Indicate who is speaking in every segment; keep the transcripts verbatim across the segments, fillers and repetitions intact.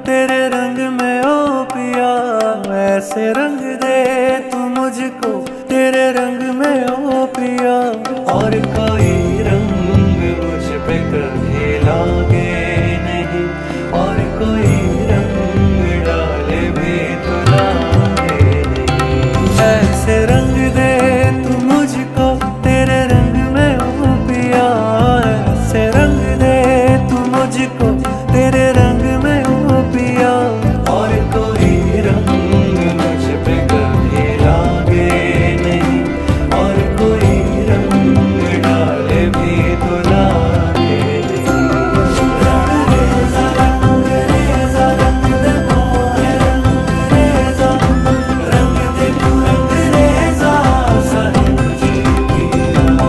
Speaker 1: तेरे रंग में ओ पिया, ऐसे रंग दे तू मुझको तेरे रंग में ओ पिया। और कोई रंग मुझ पे कभी लागे नहीं, और कोई रंग डाले भी तो लागे नहीं। ऐसे रंग दे तू मुझको तेरे रंग में ओ पिया, ऐसे रंग दे तू मुझको तेरे रंग में ओ पिया। और कोई रंग मुझ पे कभी लागे नहीं, और कोई रंग डाले भी तो लागे नहीं। रंग रेजा रंग रेजा रंग दे मोहे रंग रेजा, रंग दे तू रंग रेजा साहिब जी पिया।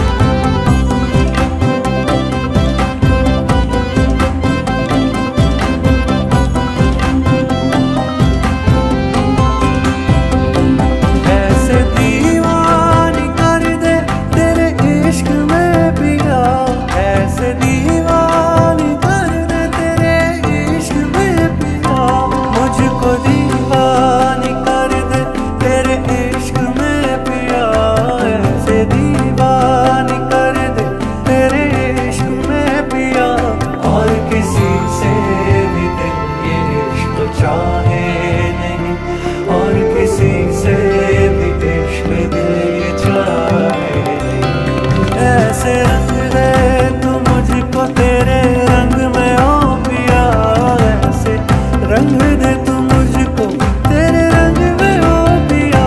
Speaker 1: ऐसे दीवानी कर दे तेरे इश्क में पिया, ऐसे दीवानी कर दे तेरे इश्क में पिया। मुझको दीवानी कर दे तेरे इश्क में पिया, ऐसे दीवानी कर दे तेरे इश्क में पिया। और किसी से भी दिल ये इश्क चाहे नहीं, और किसी से भी इश्क दिल ये चाहे नहीं। ऐसे रंग दे तू मुझको तेरे रंग में ओ पिया, ऐसे रंग दे तू मुझको तेरे रंग में ओ पिया।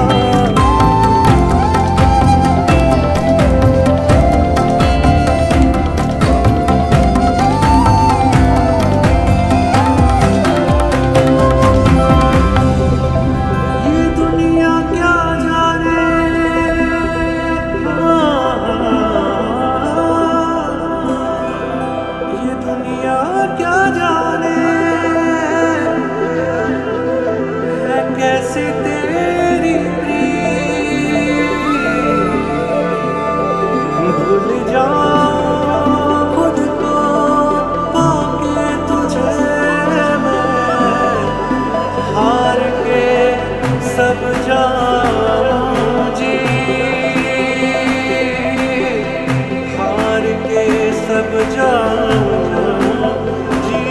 Speaker 1: ये दुनिया क्या जाने, ये दुनिया क्या जाने है कैसी तेरी प्रीत। भूल जाऊं खुद को पाके तुझे मैं, हार के सब जाऊं जी, हार के सब जाऊं जी।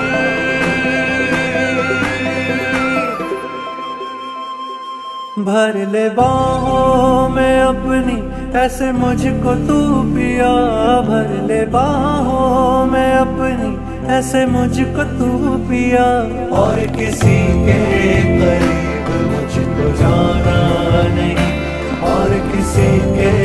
Speaker 1: भर ले बाहों में अपनी ऐसे मुझको तू पिया, भर ले बाहों में अपनी ऐसे मुझको तू पिया। और किसी के करीब मुझको जाना नहीं, और किसी के